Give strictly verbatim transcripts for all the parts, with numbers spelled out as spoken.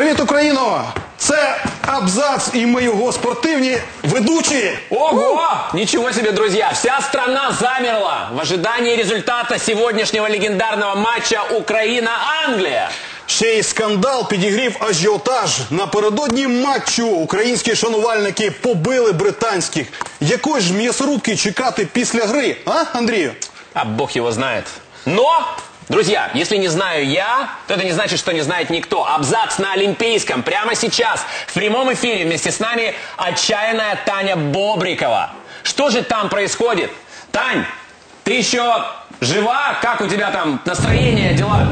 Привіт, Україно! Це Абзац, и мы его спортивные ведущие. Ого! Ничего себе, друзья! Вся страна замерла в ожидании результата сегодняшнего легендарного матча Украина-Англия. Ще й скандал підігрів ажіотаж. Напередодні матчу українські шанувальники побили британських. Якої ж м'ясорубки чекати після гри, а, Андрію? А бог его знает. Но, друзья, если не знаю я, то это не значит, что не знает никто. Абзац на Олимпийском прямо сейчас в прямом эфире вместе с нами отчаянная Таня Бобрикова. Что же там происходит? Тань, ты еще жива? Как у тебя там настроение, дела?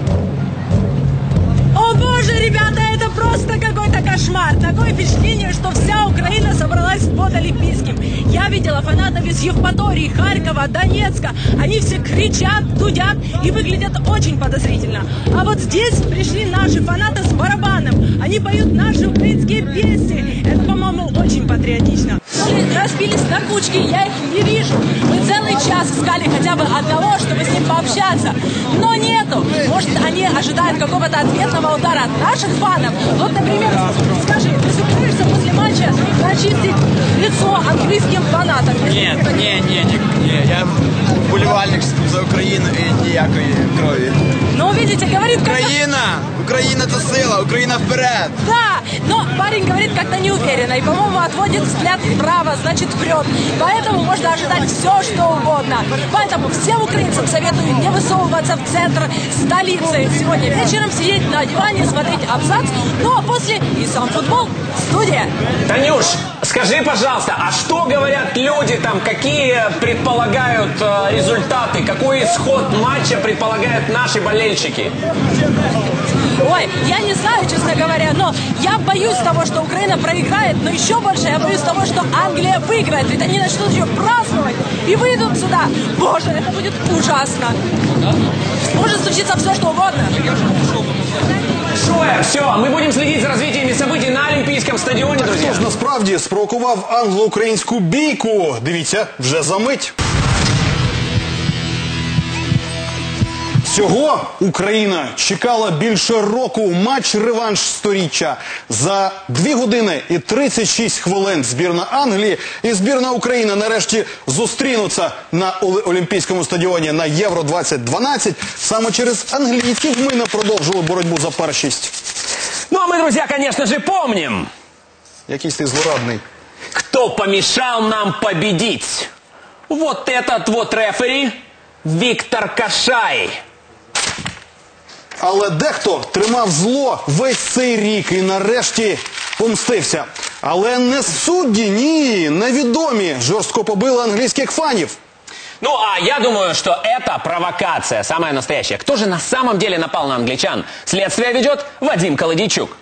О боже, ребята, это просто какой-то кошмар. Такое впечатление, что вся Украина собралась под Олимпийским. Я видела фанатов из Евпатории, Харькова, Донецка. Они все кричат, дудят и выглядят очень подозрительно. А вот здесь пришли наши фанаты с барабаном. Они поют наши украинские песни. Это, по-моему, очень патриотично. Разбились на кучки, я их не вижу. Мы целый час искали хотя бы одного, чтобы с ним пообщаться. Но нету. Может, они ожидают какого-то ответного удара от наших фанов. Вот, например, скажи, ты собираешься после матча начистить лицо английским фанатам? Нет, не, не, не, не. Я вболівальник за Україну і ніякої крові. Ну, видите, говорит... Україна! Україна — це сила! Україна вперед! Да, но парень говорит как-то неуверенно и, по-моему, отводит взгляд вправо, значит, вперед. Поэтому можно ожидать все, что угодно. Поэтому всем украинцам советую не высовываться в центр столицы. Сегодня вечером сидеть на диване, смотреть Абзац. Ну, а после и сам футбол. Студия. Танюш, скажи, пожалуйста, а что говорят люди там, какие предполагают э, результаты, какой исход матча предполагают наши болельщики? Ой, я не знаю, честно говоря, но я боюсь того, что Украина проиграет, но еще больше я боюсь того, что Англия выиграет, ведь они начнут еще праздновать и выйдут сюда. Боже, это будет ужасно. Может случиться все, что угодно. Шоя, все, мы будем следить за развитиями событий на Олимпийском стадионе, друзья. Хто ж насправді спровокував англо-українську бійку? Дивіться, вже за мить. Всього Україна чекала більше року. Матч-реванш сторіччя. За дві години і тридцять шість хвилин збірна Англії і збірна України нарешті зустрінуться на Олімпійському стадіоні на Євро двадцять дванадцять. Саме через англійців ми не продовжили боротьбу за першість. Ну а мы, друзья, конечно же, помним. Якийсь ти злорадний. Кто помешал нам победить? Вот этот вот рефери Виктор Кашай. Але дехто тримав зло весь цей рік і нарешті помстився. Але не судді, ні, невідомі жорстко побили англійських фанів. Ну, а я думаю, что это провокация, самая настоящая. Кто же на самом деле напал на англичан? Следствие ведет Вадим Колодійчук.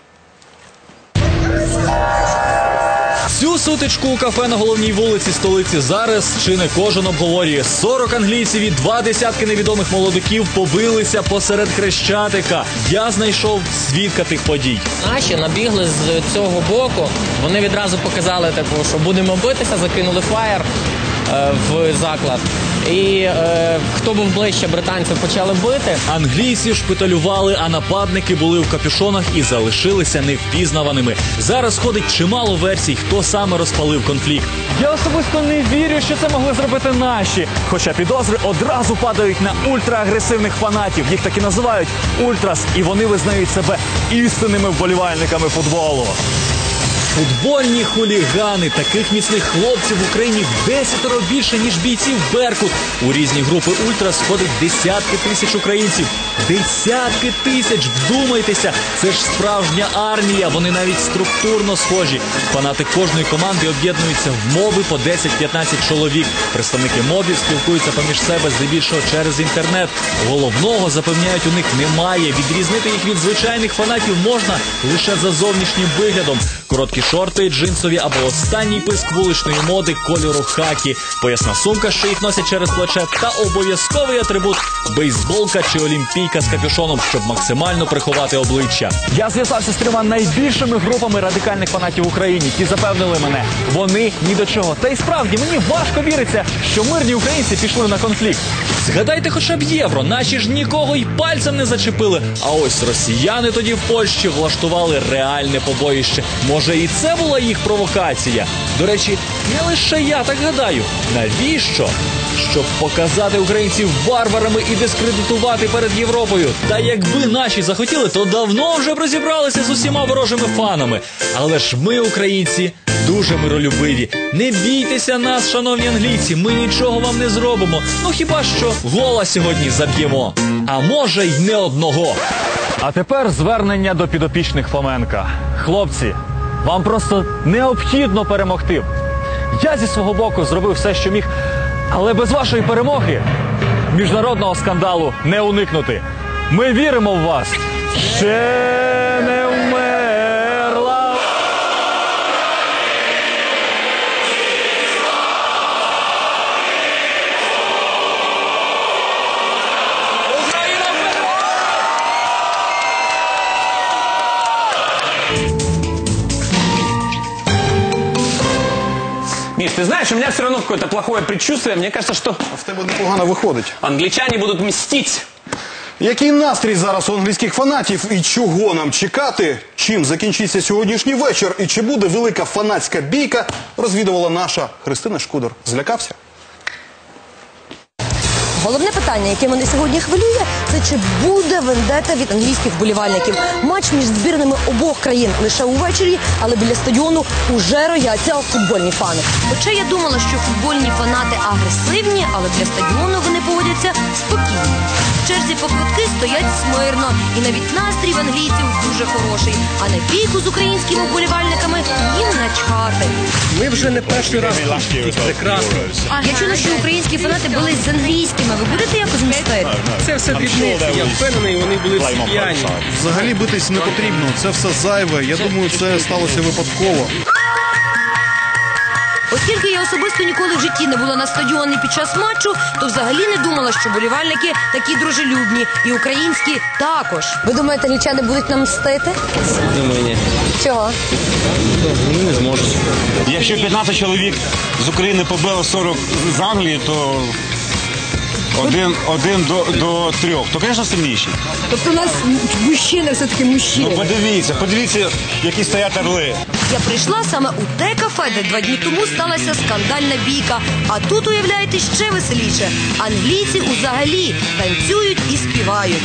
Цю сутичку у кафе на головній вулиці столиці зараз чи не кожен обговорює. сорок англійців і два десятки невідомих молодиків побилися посеред Хрещатика. Я знайшов свідка тих подій. Наші набігли з цього боку, вони відразу показали, типу, що будемо битися, закинули фаєр е, в заклад. І е, хто був ближче, британців почали бити. Англійці шпиталювали, а нападники були в капюшонах і залишилися невпізнаваними. Зараз ходить чимало версій, хто саме розпалив конфлікт. Я особисто не вірю, що це могли зробити наші. Хоча підозри одразу падають на ультраагресивних фанатів. Їх так і називають ультрас. І вони визнають себе істинними вболівальниками футболу. Футбольні хулігани. Таких міцних хлопців в Україні в десятеро більше, ніж бійців Беркут. У різні групи ультрас входить десятки тисяч українців. Десятки тисяч! Вдумайтеся! Це ж справжня армія. Вони навіть структурно схожі. Фанати кожної команди об'єднуються в моби по десять-п'ятнадцять чоловік. Представники мобів спілкуються поміж себе здебільшого через інтернет. Головного, запевняють, у них немає. Відрізнити їх від звичайних фанатів можна лише за зовнішнім виглядом. Короткі шорти, джинсові або останній писк вуличної моди кольору хакі, поясна сумка, що їх носять через плече, та обов'язковий атрибут – бейсболка чи олімпійка з капюшоном, щоб максимально приховати обличчя. Я зв'язався з трьома найбільшими групами радикальних фанатів в Україні. Ті запевнили мене, вони ні до чого. Та й справді, мені важко віриться, що мирні українці пішли на конфлікт. Згадайте хоча б Євро, наші ж нікого й пальцем не зачепили. А ось росіяни тоді в Польщі влаштували реальне побоїще. Може і це була їх провокація? До речі, не лише я так гадаю. Навіщо? Щоб показати українців варварами і дискредитувати перед Європою. Та якби наші захотіли, то давно вже б розібралися з усіма ворожими фанами. Але ж ми, українці, дуже миролюбиві. Не бійтеся нас, шановні англійці, ми нічого вам не зробимо. Ну хіба що гола сьогодні заб'ємо. А може й не одного. А тепер звернення до підопічних Фоменка. Хлопці, вам просто необхідно перемогти. Я зі свого боку зробив все, що міг, але без вашої перемоги міжнародного скандалу не уникнути. Ми віримо в вас. Ще не вмерла. Миш, ты знаешь, у меня все равно какое-то плохое предчувствие. Мне кажется, что А в тебе непогано виходить. англичане будут мстить. Який настрій зараз у англійських фанатів і чого нам чекати? Чим закінчиться сьогоднішній вечір і чи буде велика фанатська бійка, розвідувала наша Христина Шкудор. Злякався? Головне питання, яке мене сьогодні хвилює, це чи буде вендета від англійських вболівальників. Матч між збірними обох країн лише увечері, але біля стадіону уже рояться футбольні фани. Хоча я думала, що футбольні фанати агресивні, але біля стадіону вони поводяться спокійно. В черзі по квитки стоять смирно, і навіть настрій в англійців дуже хороший. А на бійку з українськими вболівальниками їм начхати. Ми вже не перший раз тут. Прекрасно. Я чула, що українські фанати бились з англійськими. Ви будете якось мстити? Це все дрібниці. Я впевнений, вони були всі п'яні. Взагалі битись не потрібно, це все зайве. Я думаю, це сталося випадково. Оскільки я особисто ніколи в житті не була на стадіоні під час матчу, то взагалі не думала, що болівальники такі дружелюбні. І українські також. Ви думаєте, англічани будуть нам мстити? Думаю, ні. Чого? Вони не зможуть. Якщо п'ятнадцять чоловік з України побило сорок з Англії, то один, один до, до трьох, то, звісно, сильніші. Тобто у нас мужчини все-таки мужчини. Ну, подивіться, подивіться, які стоять орли. Я прийшла саме у те кафе, де два дні тому сталася скандальна бійка. А тут, уявляєте, ще веселіше. Англійці взагалі танцюють і співають.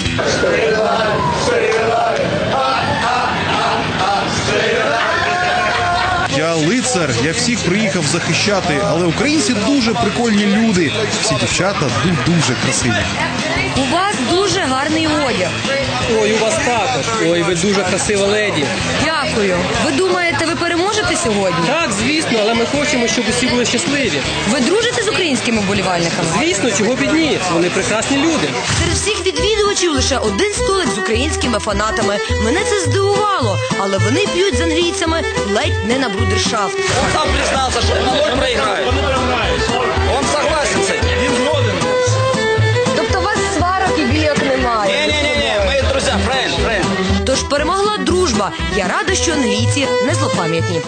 Я лицар, я всіх приїхав захищати, але українці дуже прикольні люди. Всі дівчата дуже красиві. У вас дуже гарний одяг. Ой, у вас також. Ой, ви дуже красива леді. Дякую. Ви думаєте, ви переможете сьогодні? Так, звісно, але ми хочемо, щоб усі були щасливі. Ви дружите з українськими вболівальниками? Звісно, чого б і ні. Вони прекрасні люди. Серед всіх відвідувачів лише один столик з українськими фанатами. Мене це здивувало, але вони п'ють з англійцями ледь не на брудершафт. Он сам признался, что ноль проиграет. Он согласен с этим. Тобто у вас сварок і бійок немає? Не-не-не, мы друзья, френд, френд. Тож перемогла дружба. Я рада, що англійці не злопам'ятні.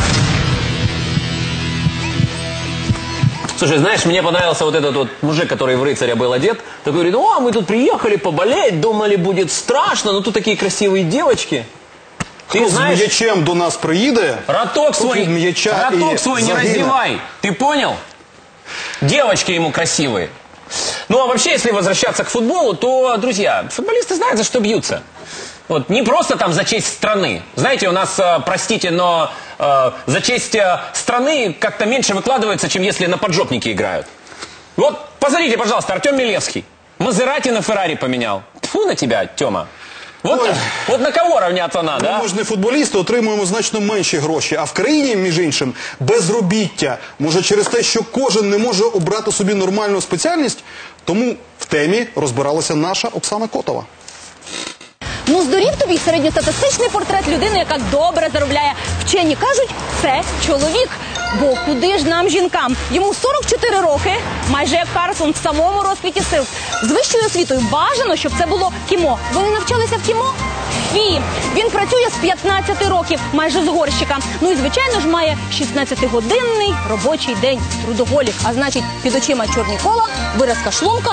Слушай, знаешь, мне понравился вот этот вот мужик, который в рыцаря был одет. Такой говорит, о, мы тут приехали поболеть, думали, будет страшно, но тут такие красивые девочки. Ты Хто з знаешь, м'ячем до нас приїде? роток свой, від м'яча роток і свой не загине. раздевай. Ты понял? Девочки ему красивые. Ну, а вообще, если возвращаться к футболу, то, друзья, футболисты знают, за что бьются. Вот, не просто там за честь страны. Знаете, у нас, э, простите, но э, за честь э, страны как-то меньше выкладывается, чем если на поджопники играют. Вот, посмотрите, пожалуйста, Артем Милевский. Мазерати на Феррари поменял. Тьфу на тебя, Тёма. Вот, вот на кого равняться надо, а? Ми ж не футболісти, отримуємо значно менші гроші. А в країні, між іншим, безробіття. Може через те, що кожен не може обрати собі нормальну спеціальність? Тому в темі розбиралася наша Оксана Котова. Ну, здорів тобі середньостатистичний портрет людини, яка добре заробляє. Вчені кажуть, це чоловік. Бо куди ж нам, жінкам? Йому сорок чотири роки, майже як Карлсон, в самому розквіті сил. З вищою освітою бажано, щоб це було кімо. Ви не навчалися в кімо? Фі! Він працює з п'ятнадцяти років, майже з горщика. Ну і, звичайно ж, має шістнадцятигодинний робочий день. Трудоголік. А значить, під очима чорні кола, виразка шлунка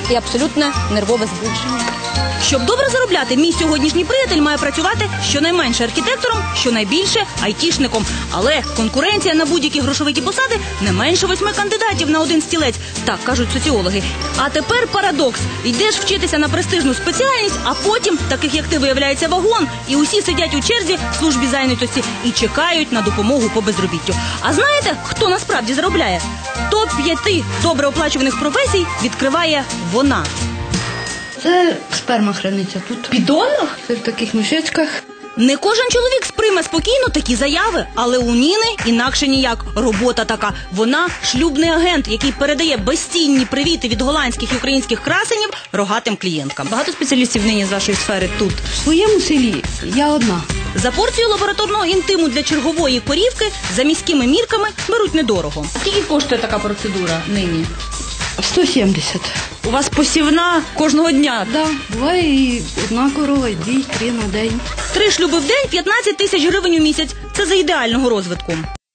і абсолютне нервове збудження. Щоб добре заробляти, мій сьогоднішній приятель має працювати щонайменше архітектором, щонайбільше айтішником. Але конкуренція на будь-які грошовиті посади не менше восьми кандидатів на один стілець, так кажуть соціологи. А тепер парадокс. Йдеш вчитися на престижну спеціальність, а потім, таких як ти, виявляється вагон, і усі сидять у черзі в службі зайнятості і чекають на допомогу по безробіттю. А знаєте, хто насправді заробляє? топ п'ять добре оплачуваних професій відкриває вона. Це сперма храниться тут. В підонах? Це в таких мішечках. Не кожен чоловік сприйме спокійно такі заяви, але у Ніни інакше ніяк. Робота така. Вона шлюбний агент, який передає безцінні привіти від голландських і українських красенів рогатим клієнткам. Багато спеціалістів нині з вашої сфери тут. В своєму селі я одна. За порцію лабораторного інтиму для чергової корівки за міськими мірками беруть недорого. Скільки коштує така процедура нині? сто сімдесят. У вас посівна кожного дня? Так, да, буває і одна корова, і дві, три на день. Три шлюби в день, п'ятнадцять тисяч гривень у місяць. Це за ідеального розвитку.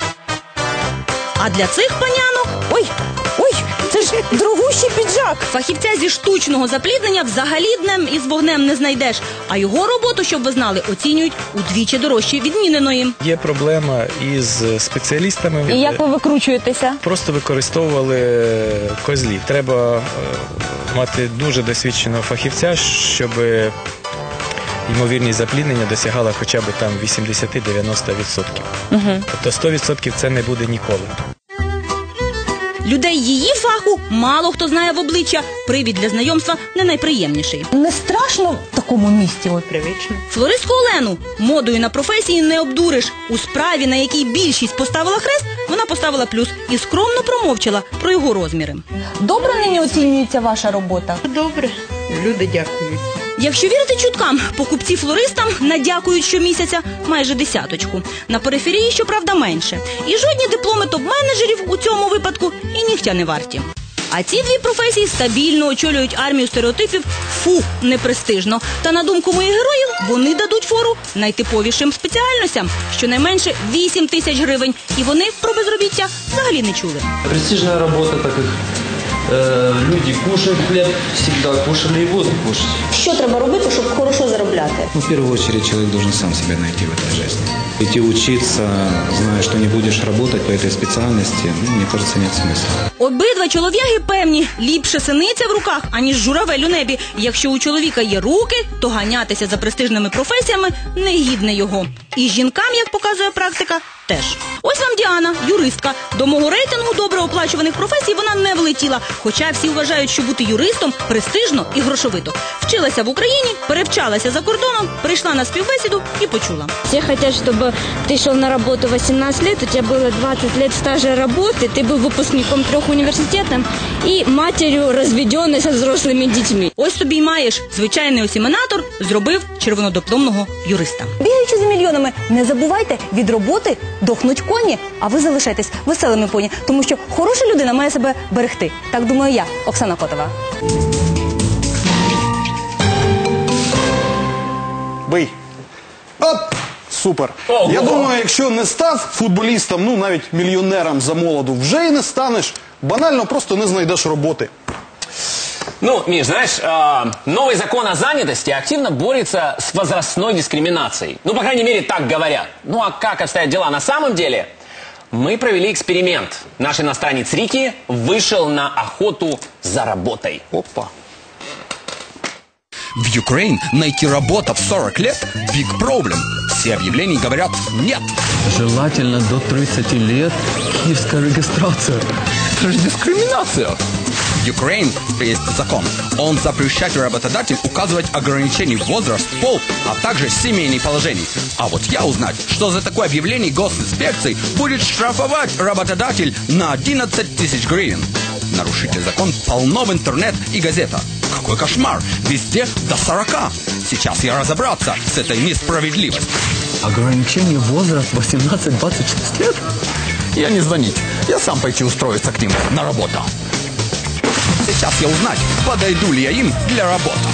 А для цих панянок... Ой, ой, це ж дорогущий піджак. Фахівця зі штучного запліднення взагалі днем із вогнем не знайдеш. А його роботу, щоб ви знали, оцінюють удвічі дорожче від Ніниної. Є проблема із спеціалістами. І як ви викручуєтеся? Просто використовували козлів. Треба е, мати дуже досвідченого фахівця, щоб ймовірність запліднення досягала хоча б там вісімдесят-дев'яносто відсотків. Угу. Тобто сто відсотків це не буде ніколи. Людей її фаху мало хто знає в обличчя. Привід для знайомства не найприємніший. Не страшно в такому місті? Ой, привично. Флористку Олену модою на професії не обдуриш. У справі, на якій більшість поставила хрест, вона поставила плюс і скромно промовчала про його розміри. Добре нині оцінюється ваша робота? Добре. Люди дякують. Якщо вірити чуткам, покупці флористам надякують щомісяця майже десяточку. На периферії, щоправда, менше. І жодні дипломи топ-менеджерів у цьому випадку і нігтя не варті. А ці дві професії стабільно очолюють армію стереотипів «фу, непрестижно». Та на думку моїх героїв, вони дадуть фору найтиповішим спеціальностям. Щонайменше вісім тисяч гривень. І вони про безробіття взагалі не чули. Престижная работа, так как э, люди кушают хлеб, всегда кушали и будут кушать. Що треба робити, щоб хорошо заробляти? Ну, в первую очередь человек должен сам себя найти в этой жизни. Идти учиться, зная, что не будешь работать по этой специальности, ну, мне кажется, нет смысла. Обидва чоловіки певні, ліпше синиця в руках, аніж журавель у небі. Якщо у чоловіка є руки, то ганятися за престижними професіями не гідне його. І жінкам, як показує практика, теж. Ось вам Діана, юристка. До мого рейтингу добре оплачуваних професій вона не влетіла, хоча всі вважають, що бути юристом престижно і грошовито. Вчилася в Україні, перевчалася за кордоном, прийшла на співбесіду і почула. Все хотят, чтобы ты шел на работу восемнадцать лет, у тебя было двадцать лет стажа работы, ты был выпускником трех университетов и матерью разведенной со взрослыми детьми. Ось собі й маєш. Звичайний осіменатор зробив червонодипломного юриста. Бігаючи за мільйонами, не забувайте, від роботи дохнуть коні, а ви залишайтесь веселими поні, тому що хороша людина має себе берегти. Так думаю я, Оксана Котова. Бий. Оп! Супер. Ого. Я думаю, якщо не став футболістом, ну навіть мільйонером за молоду, вже і не станеш. Банально просто не знайдеш роботи. Ну, Миш, знаешь, э, новый закон о занятости активно борется с возрастной дискриминацией. Ну, по крайней мере, так говорят. Ну, а как обстоят дела на самом деле? Мы провели эксперимент. Наш иностранец Рики вышел на охоту за работой. Опа. В Украине найти работу в сорок лет – big problem. Все объявления говорят «нет». Желательно до тридцати лет киевская регистрация. Это же дискриминация. В Украине есть закон. Он запрещает работодателю указывать ограничений в возраст, пол, а также семейные положения. А вот я узнать, что за такое объявление госинспекции будет штрафовать работодатель на одиннадцать тысяч гривен. Нарушитель закон полно в интернет и газета. Какой кошмар! Везде до сорока. Сейчас я разобраться с этой несправедливостью. Ограничение возраст восемнадцать-двадцать шесть лет? Я не звонить. Я сам пойти устроиться к ним на работу. Сейчас я узнать, подойду ли я им для работы.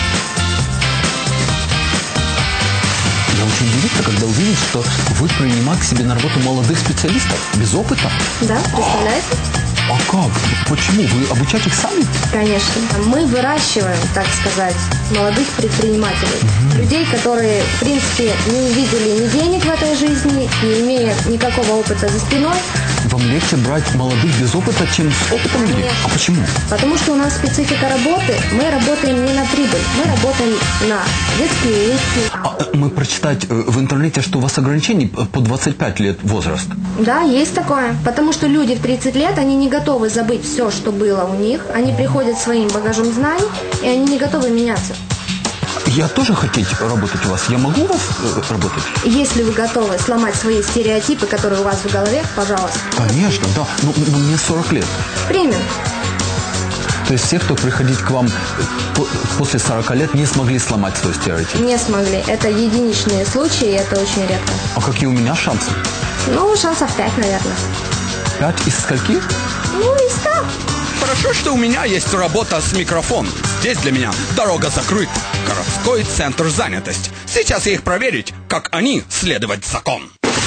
Я очень удивился, когда увидел, что вы принимаете к себе на работу молодых специалистов без опыта. Да, представляете? А как? Почему? Вы обучаете их сами? Конечно. Мы выращиваем, так сказать, молодых предпринимателей. Mm-hmm. Людей, которые, в принципе, не увидели ни денег в этой жизни, не имея никакого опыта за спиной. Вам легче брать молодых без опыта, чем с опытом людей? А почему? Потому что у нас специфика работы. Мы работаем не на прибыль, мы работаем на детские уроки. А, мы прочитать в интернете, что у вас ограничений по двадцать пять лет возраст. Да, есть такое. Потому что люди в тридцать лет, они не готовы забыть все, что было у них. Они приходят своим багажом знаний, и они не готовы меняться. Я тоже хотеть работать у вас? Я могу у вас э, работать? Если вы готовы сломать свои стереотипы, которые у вас в голове, пожалуйста. Конечно, да. Но, но мне сорок лет. Примем. То есть все, кто приходить к вам после сорока лет, не смогли сломать свой стереотип? Не смогли. Это единичные случаи, и это очень редко. А какие у меня шансы? Ну, шансов пять, наверное. Пять из скольки? Ну, из ста. Хорошо, что у меня есть работа с микрофоном. Здесь для меня дорога закрыта. Городской центр занятость. Сейчас я их проверить, как они следовать закон.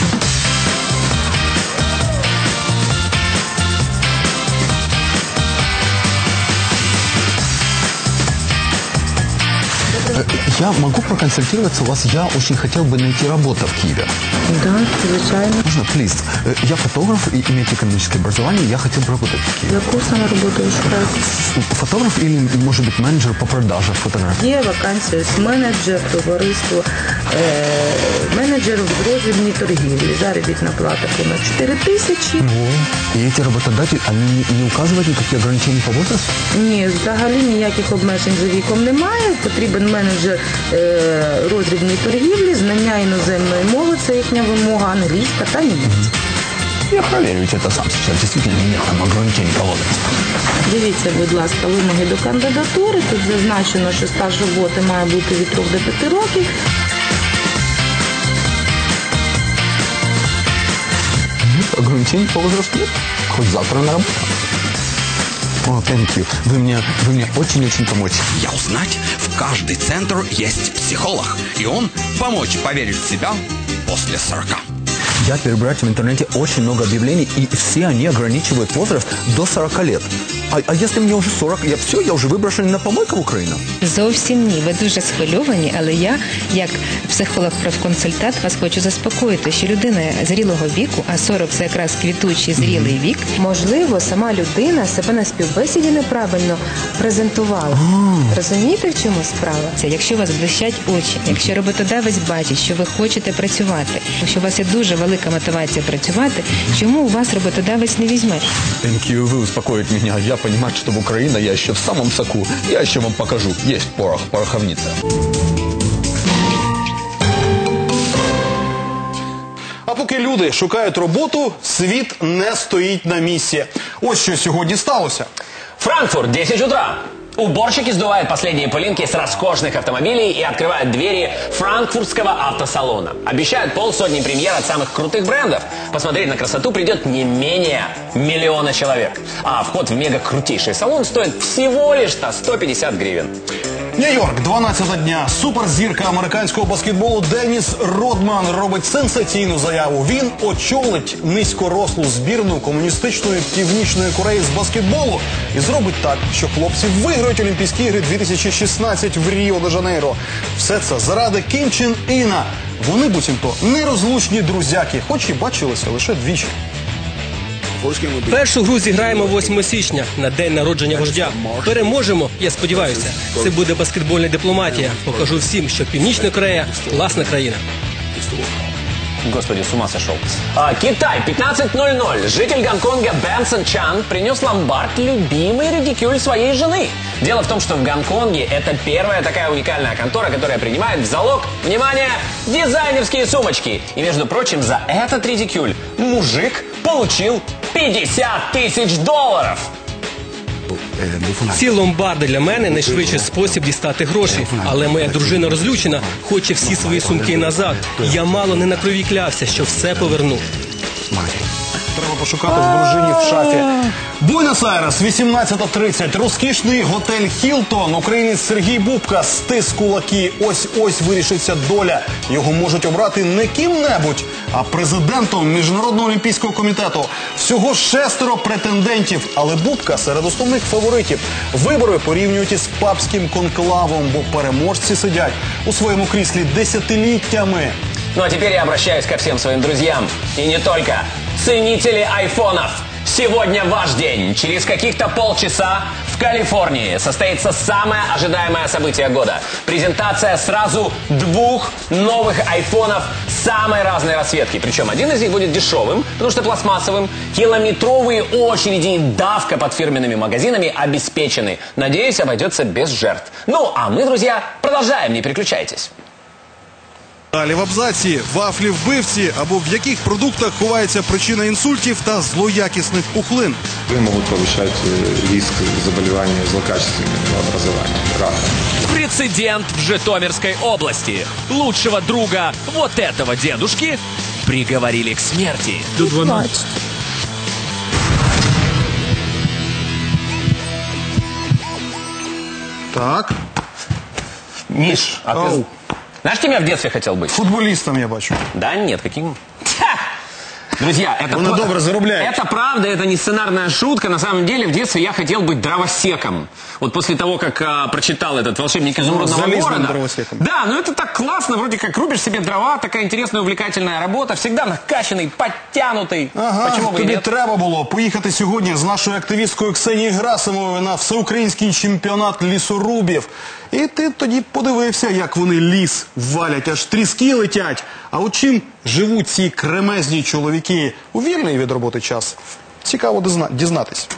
Я могу проконсультироваться у вас? Я очень хотел бы найти работу в Киеве. Да, звичайно. Можно, плиз. Я фотограф и имею экономическое образование, я хотел бы работать в Киеве. Яку саме роботу ви шукаєте? Фотограф или, может быть, менеджер по продажам фотографий? Є вакансія з менеджер, товариство, е, менеджер в розвідній торгівлі. Заробітна плата понад чотири тисячі. И эти работодатели, они не указывают никакие ограничения по возрасту? Ні, взагалі ніяких обмежень за віком немає. Потрібен менеджер е, роздрібної торгівлі, знання іноземної мови, це їхня вимога, англійська та німецька. Я проверю это сам сейчас. Действительно, нет там ограничений по возрасту. Дивіться, будь ласка, вимоги до кандидатури. Тут зазначено, що стаж роботи має бути від трьох до п'яти років. Нет, ограничений по возрасту нет. Хоть завтра на работу. О, thank you. Вы мне, вы мне очень-очень помочь. Я узнать, в каждый центр есть психолог, и он помочь поверить в себя после сорока. Я перебираю в интернете очень много объявлений, и все они ограничивают возраст до сорока лет. А, а если мне уже сорок, я все, я вже виброшений на помойку в Україну? Зовсім ні. Ви дуже схвильовані, але я, як психолог-профконсультант, вас хочу заспокоїти, що людина зрілого віку, а сорок – це якраз квітучий зрілий вік, можливо, сама людина себе на співбесіді неправильно презентувала. Розумієте, в чому справа? Це якщо у вас блищать очі, якщо роботодавець бачить, що ви хочете працювати, що у вас є дуже велика мотивація працювати, чому у вас роботодавець не візьме? Thank you, вы успокоите меня. Я понимаю, что в Украине я еще в самом соку. Я еще вам покажу. Есть порох, пороховница. А поки люди шукають роботу, світ не стоїть на місці. Ось що сьогодні сталося. Франкфурт, десять утра. Уборщики сдувают последние пылинки с роскошных автомобилей и открывают двери франкфуртского автосалона. Обещают полсотни премьер от самых крутых брендов. Посмотреть на красоту придет не менее миллиона человек. А вход в мега-крутейший салон стоит всего лишь сто пятьдесят гривен. Нью-Йорк, дванадцята дня. Суперзірка американського баскетболу Деніс Родман робить сенсаційну заяву. Він очолить низькорослу збірну комуністичної Північної Кореї з баскетболу і зробить так, що хлопці виграють Олімпійські ігри дві тисячі шістнадцять в Ріо-де-Жанейро. Все це заради Кім Чен Іна. Вони, буцімто, нерозлучні друзяки, хоч і бачилися лише двічі. Першу гру зіграємо восьмого січня, на день народження вождя. Переможемо, я сподіваюся. Це буде баскетбольна дипломатія. Покажу всім, що Північна Корея – класна країна. Господи, с ума сошел. А, Китай, пятнадцать ноль ноль. Житель Гонконга Бенсон Чан принес ломбард любимый редикюль своей жены. Дело в том, что в Гонконге это первая такая уникальная контора, которая принимает в залог, внимание, дизайнерские сумочки. И, между прочим, за этот редикюль мужик получил пятьдесят тысяч долларов. Ці ломбарди для мене найшвидший спосіб дістати гроші. Але моя дружина розлючена, хоче всі свої сумки назад. Я мало не на крові клявся, що все поверну. пошукати в дружині в шафі. Буенос-Айрес, вісімнадцята тридцять. Розкішний готель «Хілтон». Українець Сергій Бубка стис кулаки. Ось-ось вирішиться доля. Його можуть обрати не ким-небудь, а президентом Міжнародного олімпійського комітету. Всього шестеро претендентів, але Бубка серед основних фаворитів. Вибори порівнюють із папським конклавом, бо переможці сидять у своєму кріслі десятиліттями. Ну а теперь я обращаюсь ко всем своим друзьям. И не только. Ценители айфонов. Сегодня ваш день. Через каких-то полчаса в Калифорнии состоится самое ожидаемое событие года. Презентация сразу двух новых айфонов самой разной расцветки. Причем один из них будет дешевым, потому что пластмассовым. Километровые очереди и давка под фирменными магазинами обеспечены. Надеюсь, обойдется без жертв. Ну, а мы, друзья, продолжаем. Не переключайтесь. Далі в абзаці вафлі-вбивці або в яких продуктах ховається причина інсультів та злоякісних пухлин. Они могут повышать риск заболевания злокачественного образования, рака. Прецедент в Житомирской области. Лучшего друга вот этого дедушки приговорили к смерти. Так. Миш, а ты... Знаешь, кем я в детстве хотел быть? Футболистом, я бачу. Да нет, каким? Друзья, это, Он добро зарубляет. Это правда, это не сценарная шутка. На самом деле, в детстве я хотел быть дровосеком. Вот после того, как а, прочитал этот «Волшебник изумрудного города». Да, ну это так классно, вроде как рубишь себе дрова, такая интересная, увлекательная работа, всегда накачанный, подтянутый. Ага, почему бы и тобі нет? треба було поїхати сьогодні з нашою активісткою Ксенією Грасимовою на всеукраїнський чемпіонат лісорубів. І ти тоді подивився, як вони ліс валять, аж тріски летять. А от чим живуть ці кремезні чоловіки у вільний від роботи час? Цікаво дизна- дізнатись.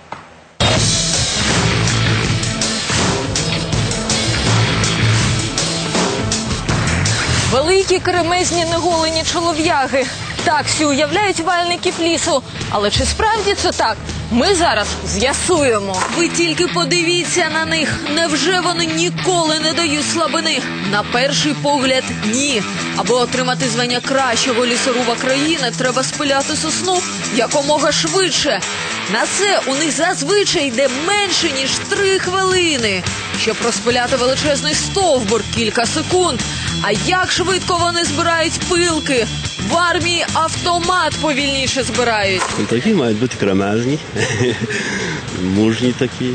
Великі кремезні неголені чолов'яги. Так всі уявляють вальників лісу. Але чи справді це так? Ми зараз з'ясуємо. Ви тільки подивіться на них. Невже вони ніколи не дають слабини? На перший погляд – ні. Аби отримати звання кращого лісоруба країни, треба спиляти сосну якомога швидше. На це у них зазвичай йде менше, ніж три хвилини. Щоб розпиляти величезний стовбур – кілька секунд. А як швидко вони збирають пилки? В армії автомат повільніше збирають. Такі мають бути кремезні, мужні такі,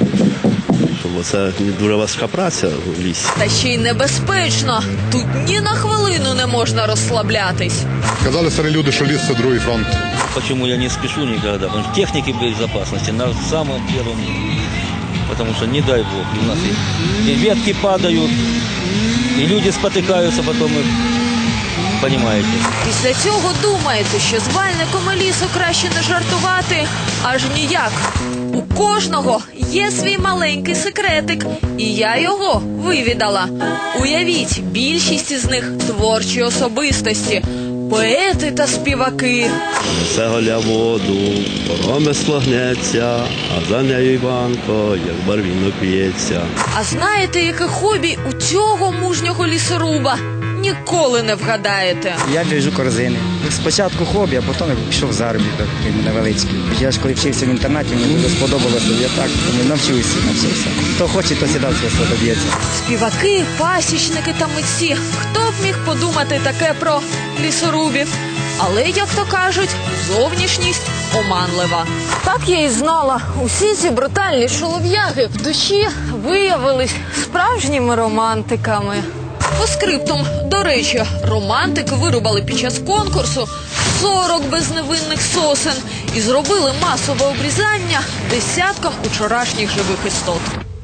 бо це не дуже важка праця в лісі. Та ще й небезпечно. Тут ні на хвилину не можна розслаблятись. Казали старі люди, що ліс – це другий фронт. Почему я не спешу никогда? Потому что техники безопасности на самом первом. Потому что не дай бог, у нас и, и ветки падают, и люди спотыкаются, потом их, понимаете. Після цього думаєте, що з вальником лісу краще не жартувати? Аж ніяк. У кожного є свій маленький секретик, і я його вивідала. Уявіть, більшість із них творчі особистості. Поети та співаки. Це голя воду, ромесло гнеться, а за нею Іванко, як барвінок п'ється. А знаєте, яке хобі у цього мужнього лісоруба? Ніколи не вгадаєте. Я в'яжу корзини. Спочатку хобі, а потім я пішов в заробіток невеличкий. Я ж коли вчився в інтернаті, мені дуже сподобалося. Я так навчився, навчився. Хто хоче, то сідав свого доб'ється. Співаки, пасічники та митці. Хто б міг подумати таке про лісорубів? Але, як то кажуть, зовнішність оманлива. Так я і знала. Усі ці брутальні чолов'яги в душі виявились справжніми романтиками. По скриптум, до речі, романтики вирубали під час конкурсу сорок безневинних сосен і зробили масове обрізання десяткам учорашніх живих істот.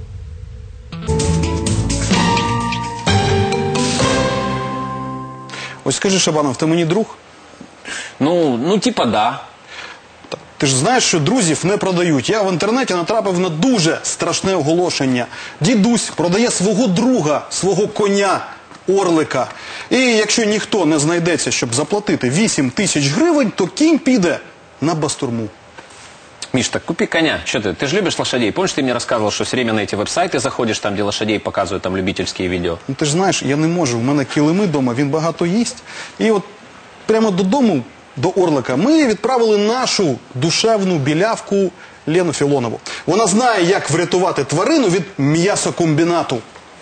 Ось скажи, Шабанов, ти мені друг? Ну, ну типа да. Ти ж знаєш, що друзів не продають. Я в інтернеті натрапив на дуже страшне оголошення. Дідусь продає свого друга, свого коня, орлика. І якщо ніхто не знайдеться, щоб заплатити вісім тисяч гривень, то кінь піде на бастурму. Миш, так купи коня. Что ты? Ты же любишь лошадей. Помнишь, ты мне рассказывал, что все время на эти веб-сайты заходишь, там, где лошадей показывают, там, любительские видео? Ну, ти ж знаєш, я не можу. У мене килими вдома, він багато їсть. І от прямо додому до Орлика ми відправили нашу душевну білявку Лену Філонову. Вона знає, як врятувати тварину від м'ясокомбінату.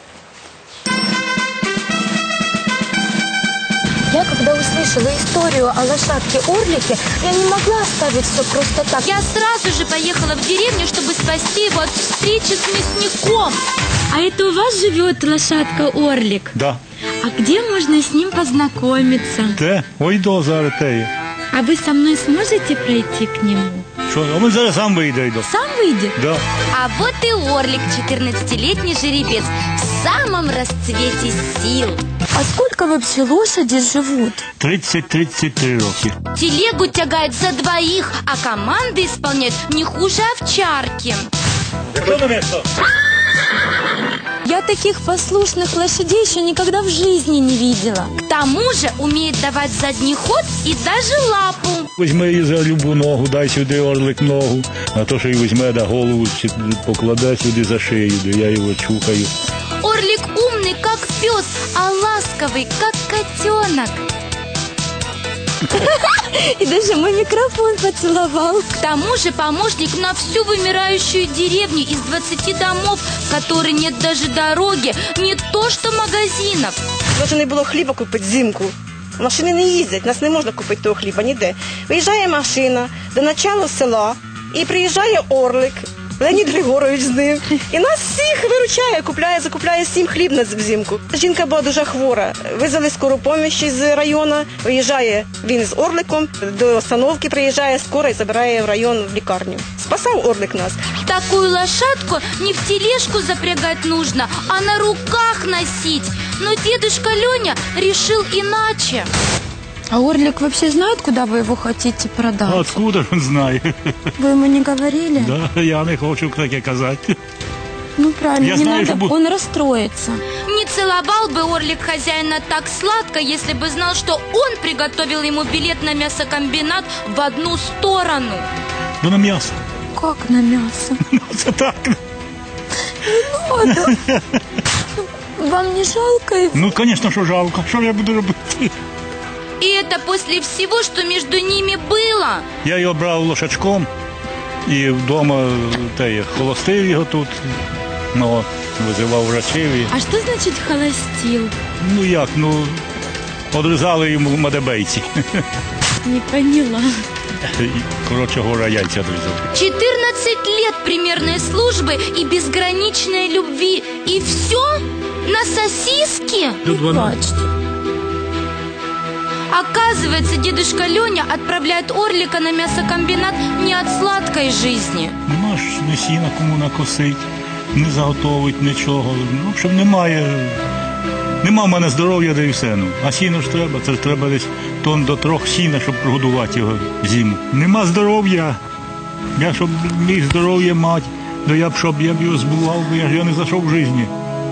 Я, когда услышала историю о лошадке-орлике, я не могла оставить все просто так. Я сразу же поехала в деревню, чтобы спасти его от встречи с мясником. А это у вас живет лошадка-орлик? Да. А где можно с ним познакомиться? Де? Ой, до зараз теє. А вы со мной сможете пройти к нему? Що? А ми зараз сам вийде. Сам выйдет? Да. А вот и орлик, четырнадцатилетний жеребец, в самом расцвете сил. А сколько вообще лошади живут? тридцать-тридцать три роки. Телегу тягает за двоих, а команды исполняют не хуже овчарки. Что на место? Я таких послушных лошадей еще никогда в жизни не видела. К тому же умеет давать задний ход и даже лапу. Візьми її за любу ногу, дай сюди орлик ногу, а то, що й візьме, да голову покладе сюди за шию, де я його чухаю. Орлик умный, как пес, а ласковый, как котенок. И даже мой микрофон поцеловал. К тому же помощник на всю вымирающую деревню из двадцати домов, в которой нет даже дороги, не то что магазинов. Даже не було хліба купити взимку. Машини не їздять, нас не можна купити того хліба ніде. Виїжджає машина до начала села і приїжджає орлик, Леонід Григорович з ним. І нас всіх виручає, купляє, закупляє всім хліб на взимку. Жінка була дуже хвора. Визвали скору помощь з району, виїжджає він з орликом, до остановки приїжджає скоро і забирає в район в лікарню. Спасав орлик нас. Такую лошадку не в тележку запрягать нужно, а на руках носить. Но дедушка Леня решил иначе. А орлик вообще знает, куда вы его хотите продать? Откуда ж він знає? Вы ему не говорили? Да, я не хочу таке казати. Ну правильно, Я не знаю, надо, что он расстроится. Не целовал бы орлик хозяина так сладко, если бы знал, что он приготовил ему билет на мясокомбинат в одну сторону. Да на м'ясо. Как на мясо? Це так. Не надо. Вам не жалко его? Ну, звісно, що жалко. Що я буду робити? И это после всего, что между ними было. Я його брав лошачком і вдома те, холостив його тут, ну, визивав врачів. І... А что значит холостил? Ну як, ну, одрізали йому мадебейці. Не поняла. Коротше, гора яйця одрізали. четырнадцать лет примерной службы и безграничной любви. И все? На сосиски? До дванадцати. Оказывается, дедушка Леня отправляет орлика на мясокомбинат не от сладкой жизни. Нема ж не сіна кому накосить, не заготовить нічого. Ну, в общем, немає. Нема в мене здоров'я, да і все. Ну. А сіно ж треба, це ж треба десь тонн до трьох сіна, щоб прогодувати його зиму. Нема здоров'я. Я щоб міг здоров'я мати, то я б щоб я б його збував, бо я ж його не зайшов в житті.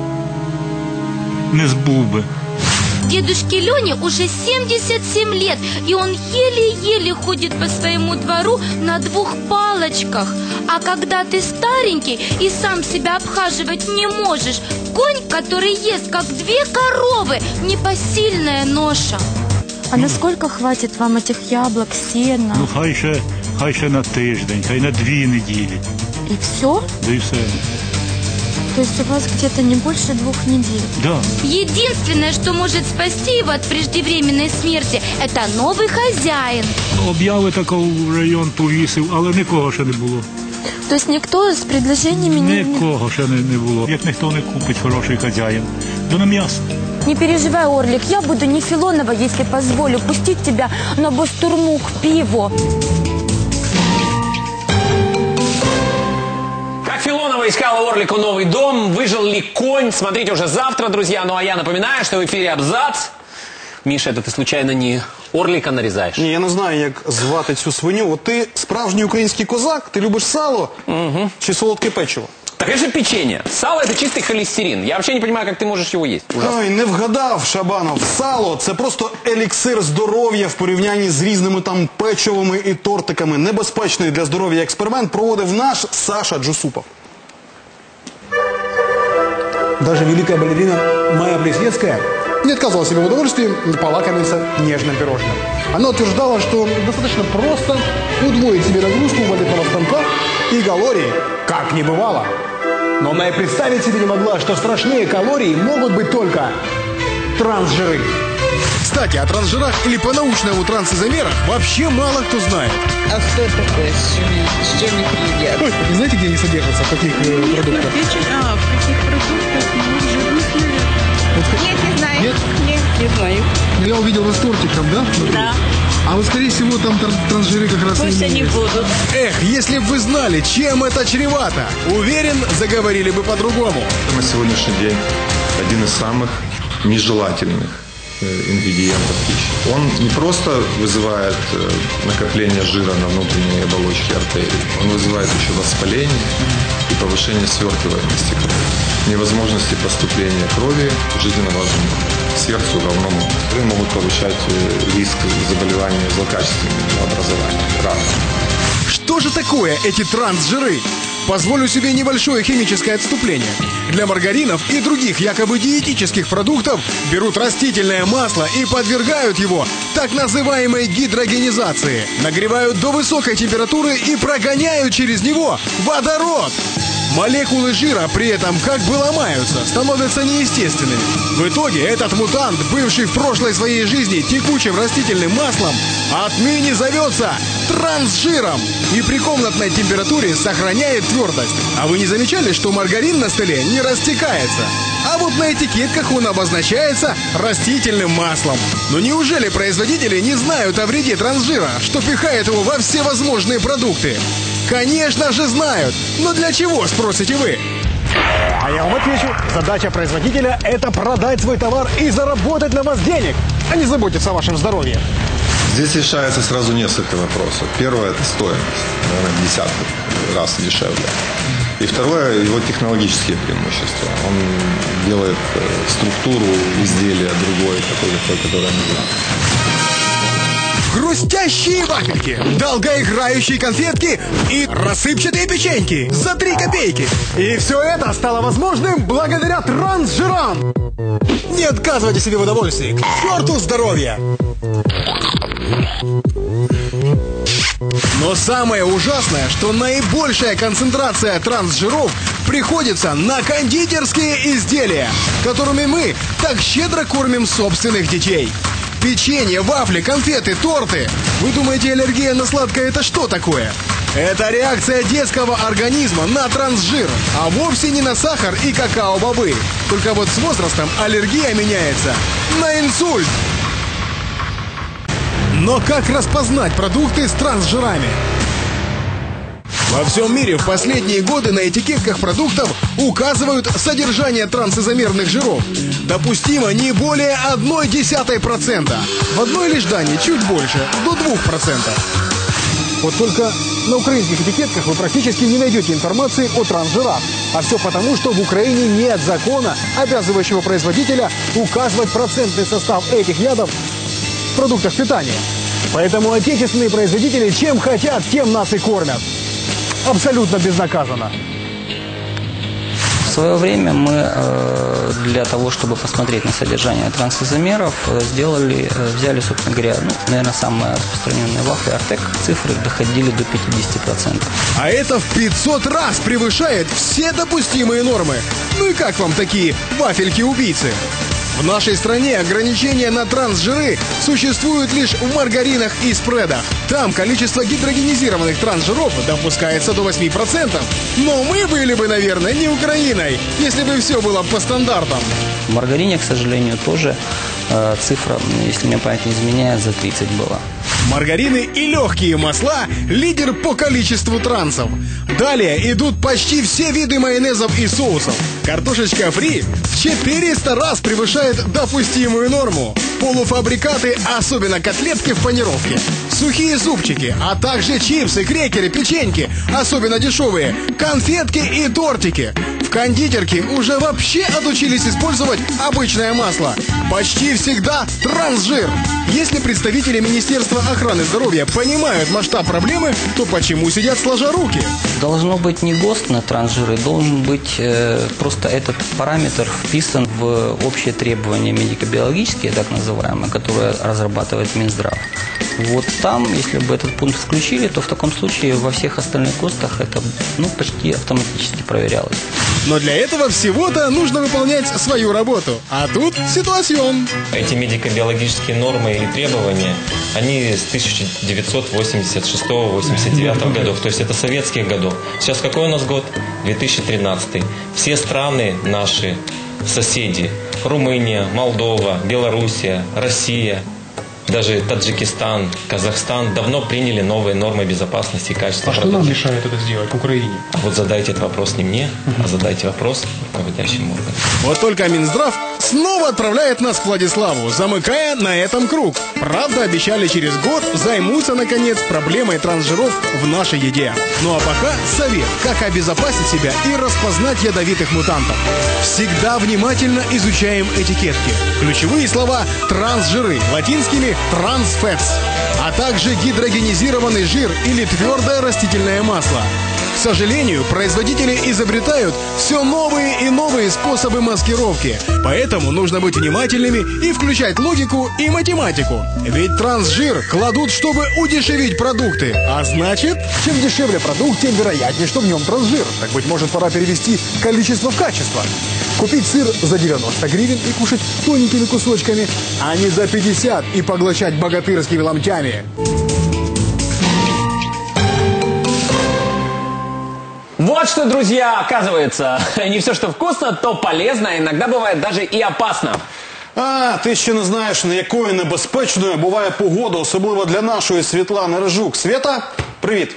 Не збув би. Дедушке Лене уже семьдесят семь лет, и он еле-еле ходит по своему двору на двух палочках. А когда ты старенький и сам себя обхаживать не можешь, конь, который ест, как две коровы, непосильная ноша. А насколько хватит вам этих яблок, сена? Ну, хай ще, хай ще на тиждень, хай на дві неділі. И все? Да і все. То есть у вас где-то не больше двух недель? Да. Единственное, что может спасти его от преждевременной смерти, это новый хозяин. Об'яви такого в район повісив, але нікого ще не було. То есть никто с предложениями не... Нікого ще не, не було. Як ніхто не купить хороший хазяїн, то на м'ясо. Не переживай, Орлик, я буду не Филонова, если позволю пустить тебя на бастурму к пиву. Филонова искала орлику новый дом. Выжил ли конь? Смотрите уже завтра, друзья. Ну а я напоминаю, что в эфире «Абзац». Миша, это ты случайно не орлика нарезаешь? Ні, я не знаю, як звати цю свиню. От ти справжній український козак, ти любиш сало угу. чи солодке печиво? Так это же печенье. Сало – это чистый холестерин. Я вообще не понимаю, как ты можешь его есть. Ужасно. Ой, не вгадав, Шабанов. Сало – це просто еліксир здоров'я в порівнянні з різними там печивами і тортиками. Небезпечний для здоров'я експеримент проводив наш Саша Джусупов. Даже великая балерина Майя Плесецкая не отказывала себе в удовольствии полакомиться нежным пирожным. Она утверждала, что достаточно просто удвоить себе нагрузку валютного станка и калорий как не бывало. Но она и представить себе не могла, что страшнее калорий могут быть только трансжиры. Кстати, о трансжирах или по-научному трансизомерах вообще мало кто знает. А что такое? С чем, с чем их едят? Ой, не знаете, где они содержатся, в каких э, продуктах? Печень, а, в каких продуктах? Ну, жирных, наверное. Нет, не знаю. Нет? Нет, не знаю. Я увидел вас тортиком, да? Да. А вот, скорее всего, там тр- трансжиры как раз... Пусть они будут. Эх, если бы вы знали, чем это чревато, уверен, заговорили бы по-другому. На сегодняшний день один из самых нежелательных ингредиентов пищи. Он не просто вызывает накопление жира на внутренней оболочке артерий, он вызывает еще воспаление и повышение свертываемости крови, невозможности поступления крови в жизненно важному сердцу, головному. Они могут повышать риск заболевания злокачественного образования, рака. Что же такое эти трансжиры? Позволю себе небольшое химическое отступление. Для маргаринов и других якобы диетических продуктов берут растительное масло и подвергают его так называемой гидрогенизации. Нагревают до высокой температуры и прогоняют через него водород. Молекулы жира при этом как бы ломаются, становятся неестественными. В итоге этот мутант, бывший в прошлой своей жизни текучим растительным маслом, отныне зовется трансжиром и при комнатной температуре сохраняет твердость. А вы не замечали, что маргарин на столе не растекается? А вот на этикетках он обозначается растительным маслом. Но неужели производители не знают о вреде трансжира, что пихает его во все возможные продукты? Конечно же знают. Но для чего, спросите вы? А я вам отвечу. Задача производителя – это продать свой товар и заработать на вас денег, а не заботиться о вашем здоровье. Здесь решается сразу несколько вопросов. Первое – это стоимость, наверное, в десятки раз дешевле. И второе – его технологические преимущества. Он делает структуру изделия другой, такой, которая нужна. Хрустящие вафельки, долгоиграющие конфетки и рассыпчатые печеньки за три копейки. И все это стало возможным благодаря трансжирам. Не отказывайте себе в удовольствии. К черту здоровья! Но самое ужасное, что наибольшая концентрация трансжиров приходится на кондитерские изделия, которыми мы так щедро кормим собственных детей. Печенье, вафли, конфеты, торты. Вы думаете, аллергия на сладкое – это что такое? Это реакция детского организма на трансжир, а вовсе не на сахар и какао-бобы. Только вот с возрастом аллергия меняется на инсульт. Но как распознать продукты с трансжирами? Во всем мире в последние годы на этикетках продуктов указывают содержание трансизомерных жиров. Допустимо не более одной десятой процента. В одной лишь Дании чуть больше, до двух процентов. Вот только на украинских этикетках вы практически не найдете информации о трансжирах. А все потому, что в Украине нет закона, обязывающего производителя указывать процентный состав этих ядов в продуктах питания. Поэтому отечественные производители чем хотят, тем нас и кормят. Абсолютно безнаказанно. В свое время мы э, для того, чтобы посмотреть на содержание трансизомеров, э, сделали, э, взяли, собственно говоря, ну, наверное, самые распространенные вафли Артек. Цифры доходили до пятидесяти процентов. А это в пятьсот раз превышает все допустимые нормы. Ну и как вам такие вафельки-убийцы? В нашей стране ограничения на трансжиры существуют лишь в маргаринах и спредах. Там количество гидрогенизированных трансжиров допускается до восьми процентов. Но мы были бы, наверное, не Украиной, если бы все было по стандартам. В маргарине, к сожалению, тоже э, цифра, если мне память не изменяет, за тридцать была. Маргарины и легкие масла – лидер по количеству трансов. Далее идут почти все виды майонезов и соусов. Картошечка фри в четыреста раз превышает допустимую норму. полуфабрикаты, особенно котлетки в панировке, сухие супчики, а также чипсы, крекеры, печеньки, особенно дешевые, конфетки и тортики. В кондитерке уже вообще отучились использовать обычное масло. Почти всегда трансжир. Если представители Министерства охраны здоровья понимают масштаб проблемы, то почему сидят сложа руки? Должно быть не ГОСТ на трансжиры, должен быть э, просто этот параметр вписан в общие требования медико-биологические, так называемые, которые разрабатывает Минздрав. Вот там, если бы этот пункт включили, то в таком случае во всех остальных ГОСТах это ну, почти автоматически проверялось. Но для этого всего-то нужно выполнять свою работу. А тут ситуацион. Эти медико-биологические нормы и требования, они с тысяча девятьсот восемьдесят шестого — восемьдесят девятого годов. То есть это советских годов. Сейчас какой у нас год? две тысячи тринадцатый. Все страны наши, соседи, Румыния, Молдова, Белоруссия, Россия, даже Таджикистан, Казахстан давно приняли новые нормы безопасности и качества А что продуктов. нам мешает это сделать в Украине? А вот задайте этот вопрос не мне, а задайте вопрос руководящему органу. Вот только Минздрав снова отправляет нас к Владиславу, замыкая на этом круг. Правда, обещали через год займутся, наконец, проблемой трансжиров в нашей еде. Ну а пока совет, как обезопасить себя и распознать ядовитых мутантов. Всегда внимательно изучаем этикетки. Ключевые слова трансжиры, латинскими трансфэтс, а также гидрогенизированный жир или твердое растительное масло. К сожалению, производители изобретают все новые и новые способы маскировки. Поэтому нужно быть внимательными и включать логику и математику. Ведь трансжир кладут, чтобы удешевить продукты. А значит, чем дешевле продукт, тем вероятнее, что в нем трансжир. Так, быть может, пора перевести количество в качество. Купить сыр за девяносто гривен и кушать тоненькими кусочками, а не за пятьдесят и поглощать богатырскими ломтями. Вот что, друзья, оказывается, не все, что вкусно, то полезно, а иногда бывает даже і опасно. А, ти ще не знаєш, на якою небезпечною буває погода, особливо для нашої Світлани Рижук. Свята, привіт!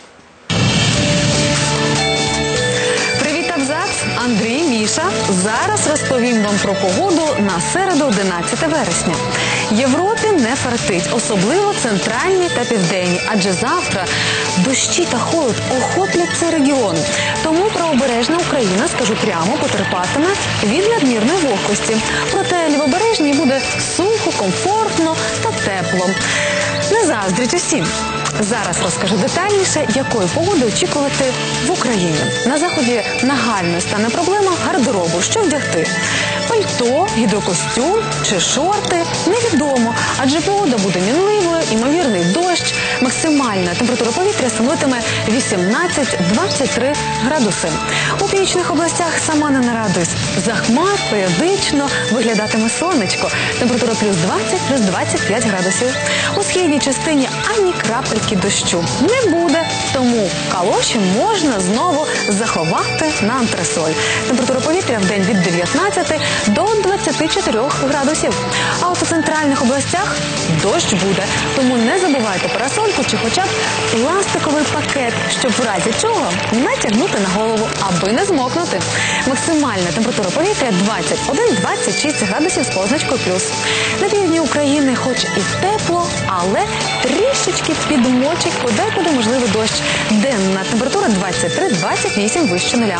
Привіт, Абзац! Андрій, Міша. Зараз розповім вам про погоду на середу, одинадцяте вересня. Європі не фартить, особливо центральній та південній, адже завтра дощі та холод охоплять цей регіон. Тому правобережна Україна, скажу прямо, потерпатиме від надмірної вогкості. Проте лівобережній буде сухо, комфортно та тепло. Не заздріть усім. Зараз розкажу детальніше, якої погоди очікувати в Україні. На заході нагальною стане проблема гардеробу. Що вдягти? Пальто, гідрокостюм чи шорти? Невідомо, адже погода буде мінливою, ймовірний дощ. Максимальна температура повітря становитиме вісімнадцять-двадцять три градуси. У північних областях сама не нарадуюсь. За хмар періодично виглядатиме сонечко. Температура плюс двадцять, плюс двадцять п'ять градусів. У східній частині ані крапельки дощу не буде, тому калоші можна знову заховати на антресоль. Температура повітря в день від дев'ятнадцяти до двадцяти чотирьох градусів. А от у центральних областях дощ буде, тому не забувайте парасольку чи хоча б пластиковий пакет, щоб в разі чого натягнути на голову, аби не змокнути. Максимальна температура повітря двадцять один - двадцять шість градусів з позначкою плюс. На півдні України хоч і тепло, але трішечки підмочить, подекуди можливий дощ. Денна температура двадцять три - двадцять вісім вище нуля.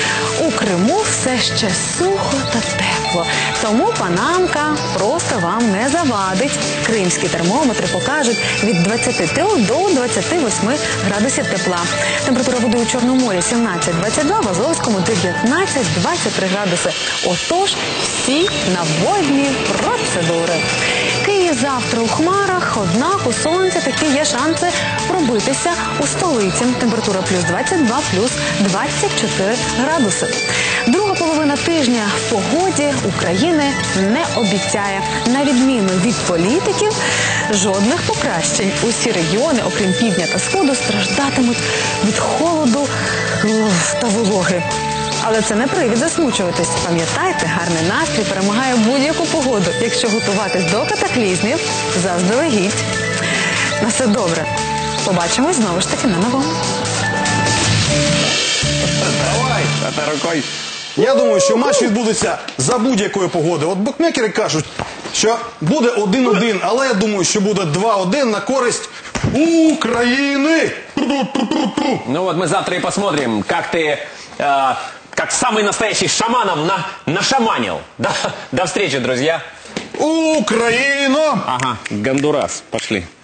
У Криму все ще сухо та тепло, тому панамка просто вам не завадить. Кримські термометри покажуть від двадцяти трьох до двадцяти восьми градусів тепла. Температура води у Чорному морі сімнадцять - двадцять два, в Азовському дев'ятнадцять - двадцять три градуси. Отож, всі на водні процедури. Київ завтра у хмарах, однак у сонці таки є шанси пробитися у столиці. Температура плюс двадцять два, плюс двадцять чотири градуси. Друга половина тижня в погоді України не обіцяє. На відміну від політиків, жодних покращень. Усі регіони, окрім півдня та сходу, страждатимуть від холоду та вологи. Але це не привід засмучуватись. Пам'ятайте, гарний настрій перемагає будь-яку погоду, якщо готуватись до катаклізмів заздалегідь. На все добре. Побачимось знову ж таки на новому. Давай, та рукой. Я думаю, що матч відбудеться за будь-якої погоди. От букмекери кажуть що буде один-один, але я думаю, що буде два-один на користь України. Ну вот мы завтра и посмотрим, как ты, э, как самый настоящий шаманов на, нашаманил. До, до встречи, друзья. Украина! Ага, Гондурас, пошли.